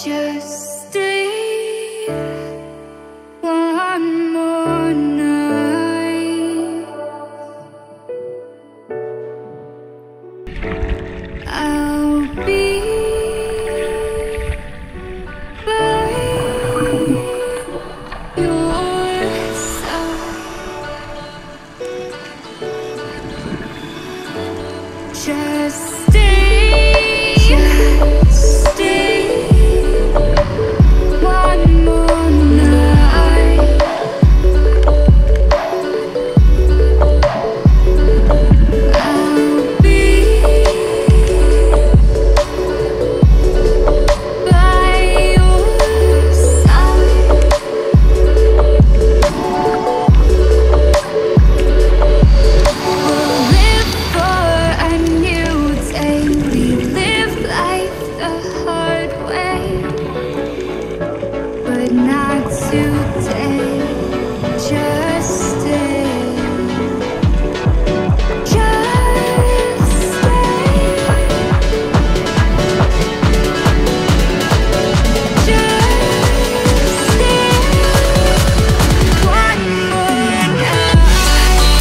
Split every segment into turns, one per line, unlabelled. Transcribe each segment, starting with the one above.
Just stay one more night. I'll be by your side. Just stay, just stay. One more night. I'll be by your side. We'll live for a new day. We live life the hard way, but not today. Just stay. Just stay. Just stay. One more night.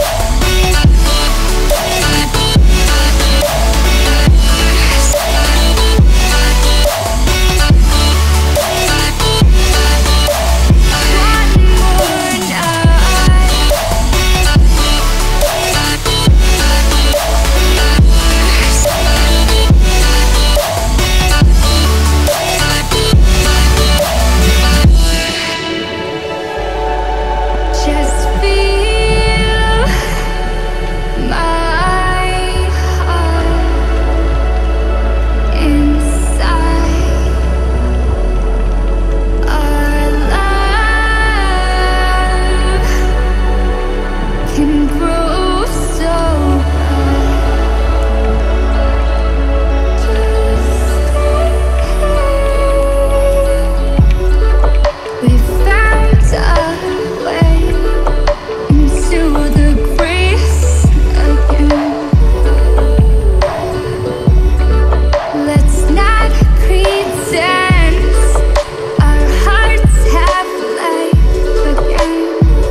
Just feel my heart inside. Our love can grow so bright. Just stay. We found our way into the grace again. Let's not pretend our hearts have life again.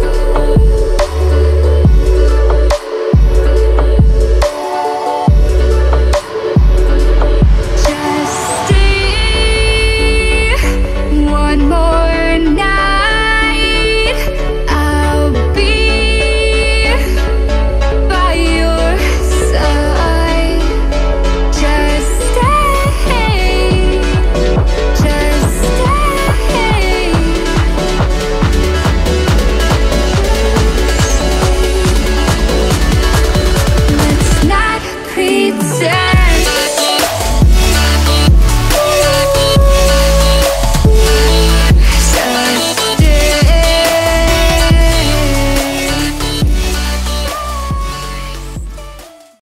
Just stay one more night. I'll be by your side. Just stay. Just stay. Let's not pretend